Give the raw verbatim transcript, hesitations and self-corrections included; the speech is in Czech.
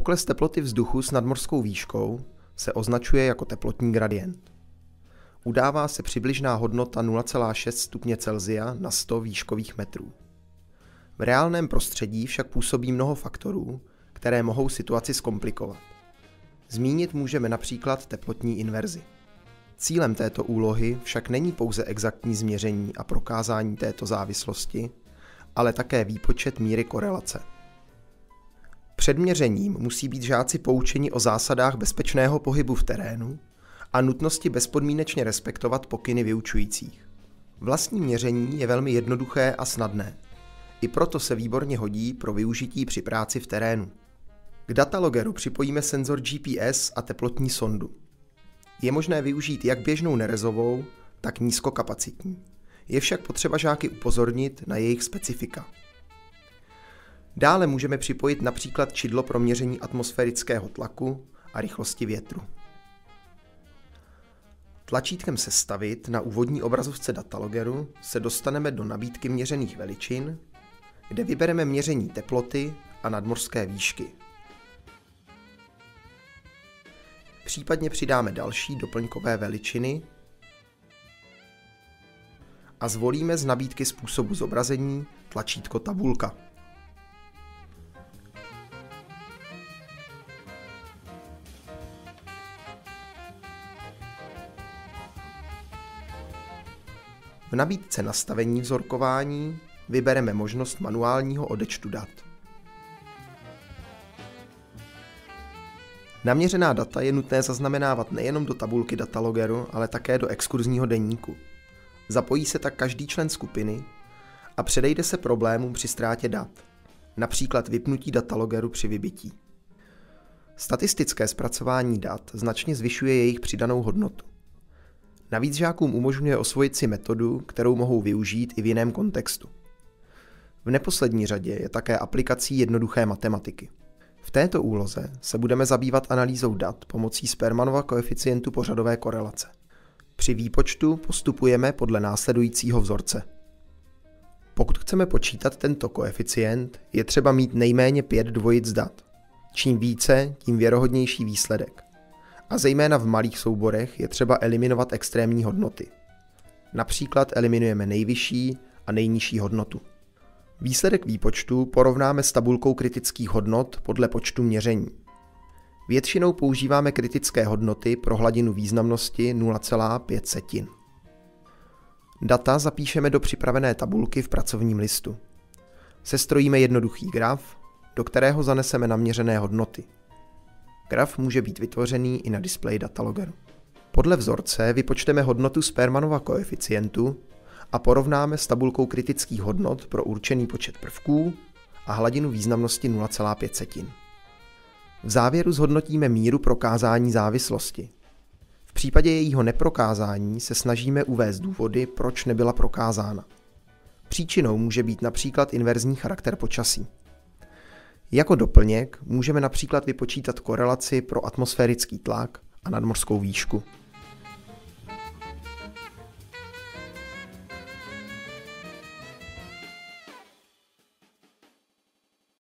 Pokles teploty vzduchu s nadmořskou výškou se označuje jako teplotní gradient. Udává se přibližná hodnota nula celá šest stupně Celsia na sto výškových metrů. V reálném prostředí však působí mnoho faktorů, které mohou situaci zkomplikovat. Zmínit můžeme například teplotní inverzi. Cílem této úlohy však není pouze exaktní změření a prokázání této závislosti, ale také výpočet míry korelace. Před měřením musí být žáci poučeni o zásadách bezpečného pohybu v terénu a nutnosti bezpodmínečně respektovat pokyny vyučujících. Vlastní měření je velmi jednoduché a snadné. I proto se výborně hodí pro využití při práci v terénu. K datalogeru připojíme senzor G P S a teplotní sondu. Je možné využít jak běžnou nerezovou, tak nízkokapacitní. Je však potřeba žáky upozornit na jejich specifika. Dále můžeme připojit například čidlo pro měření atmosférického tlaku a rychlosti větru. Tlačítkem Sestavit na úvodní obrazovce datalogeru se dostaneme do nabídky měřených veličin, kde vybereme měření teploty a nadmořské výšky. Případně přidáme další doplňkové veličiny a zvolíme z nabídky způsobu zobrazení tlačítko Tabulka. V nabídce nastavení vzorkování vybereme možnost manuálního odečtu dat. Naměřená data je nutné zaznamenávat nejenom do tabulky datalogeru, ale také do exkurzního deníku. Zapojí se tak každý člen skupiny a předejde se problémům při ztrátě dat, například vypnutí datalogeru při vybití. Statistické zpracování dat značně zvyšuje jejich přidanou hodnotu. Navíc žákům umožňuje osvojit si metodu, kterou mohou využít i v jiném kontextu. V neposlední řadě je také aplikací jednoduché matematiky. V této úloze se budeme zabývat analýzou dat pomocí Spearmanova koeficientu pořadové korelace. Při výpočtu postupujeme podle následujícího vzorce. Pokud chceme počítat tento koeficient, je třeba mít nejméně pět dvojic dat. Čím více, tím věrohodnější výsledek. A zejména v malých souborech je třeba eliminovat extrémní hodnoty. Například eliminujeme nejvyšší a nejnižší hodnotu. Výsledek výpočtu porovnáme s tabulkou kritických hodnot podle počtu měření. Většinou používáme kritické hodnoty pro hladinu významnosti nula celá pět setin. Data zapíšeme do připravené tabulky v pracovním listu. Sestrojíme jednoduchý graf, do kterého zaneseme naměřené hodnoty. Graf může být vytvořený i na displeji datalogeru. Podle vzorce vypočteme hodnotu Spearmanova koeficientu a porovnáme s tabulkou kritických hodnot pro určený počet prvků a hladinu významnosti nula celá pět setin. V závěru zhodnotíme míru prokázání závislosti. V případě jejího neprokázání se snažíme uvést důvody, proč nebyla prokázána. Příčinou může být například inverzní charakter počasí. Jako doplněk můžeme například vypočítat korelaci pro atmosférický tlak a nadmořskou výšku.